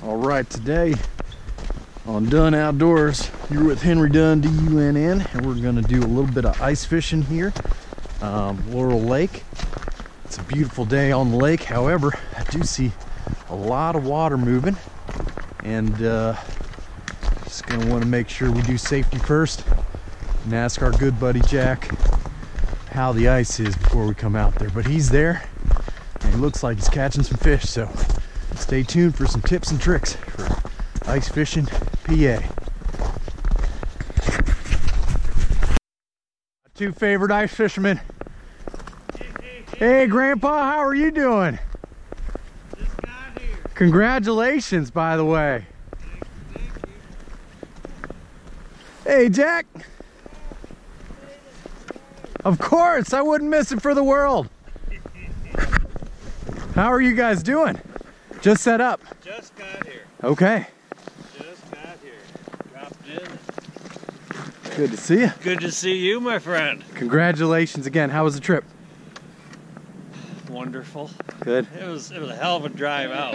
All right, today on Dunn Outdoors, you're with Henry Dunn, D-U-N-N, and we're gonna do a little bit of ice fishing here, Laurel Lake. It's a beautiful day on the lake. However, I do see a lot of water moving, and just gonna want to make sure we do safety first and ask our good buddy Jack how the ice is before we come out there. But he's there, and it looks like he's catching some fish, so stay tuned for some tips and tricks for ice fishing, PA. Two favorite ice fishermen. Hey, Grandpa, how are you doing? Just got here. Congratulations, by the way. Thank you. Hey, Jack. Of course, I wouldn't miss it for the world. How are you guys doing? Just set up. Just got here. Okay. Just got here. Dropped in. Good to see you. Good to see you, my friend. Congratulations again. How was the trip? Wonderful. Good. It was a hell of a drive out.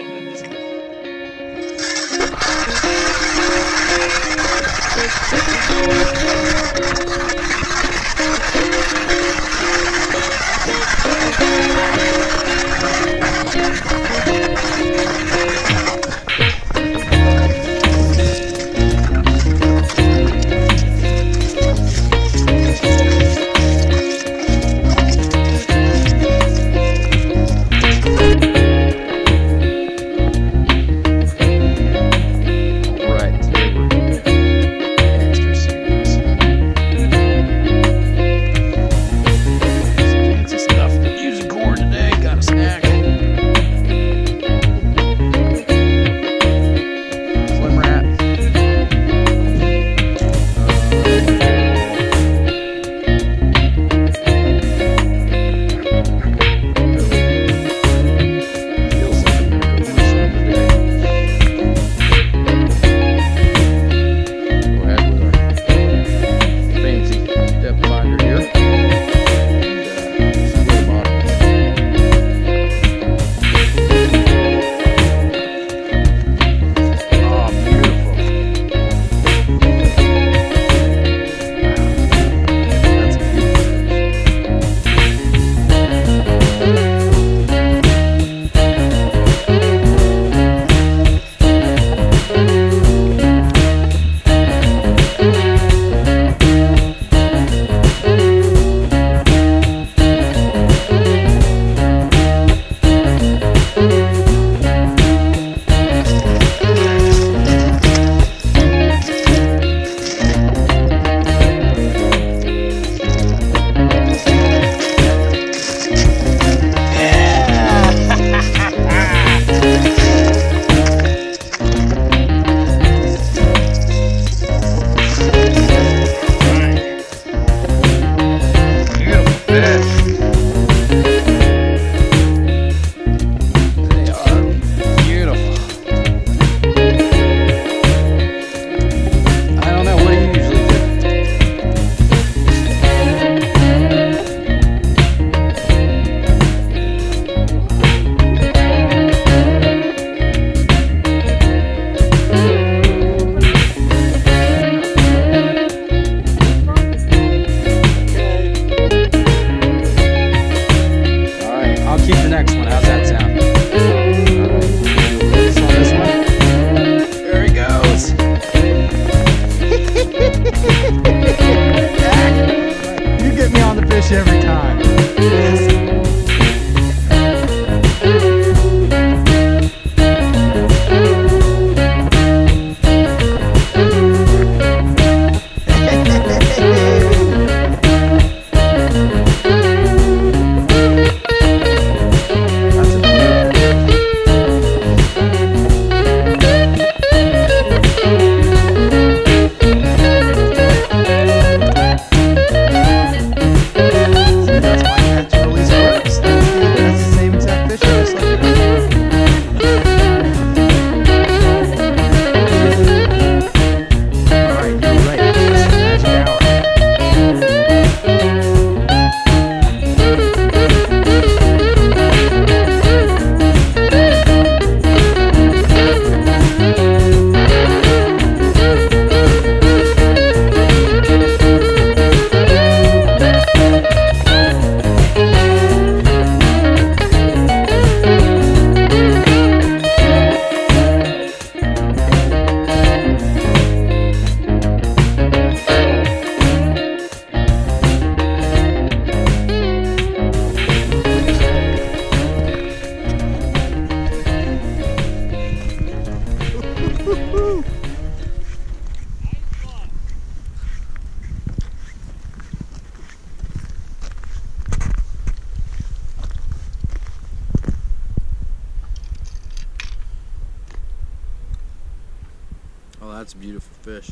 That's a beautiful fish.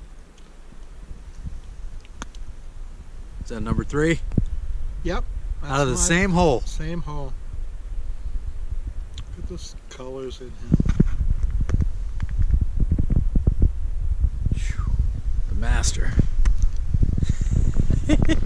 Is that number 3? Yep. Out of the same hole. Same hole. Look at those colors in him. The master.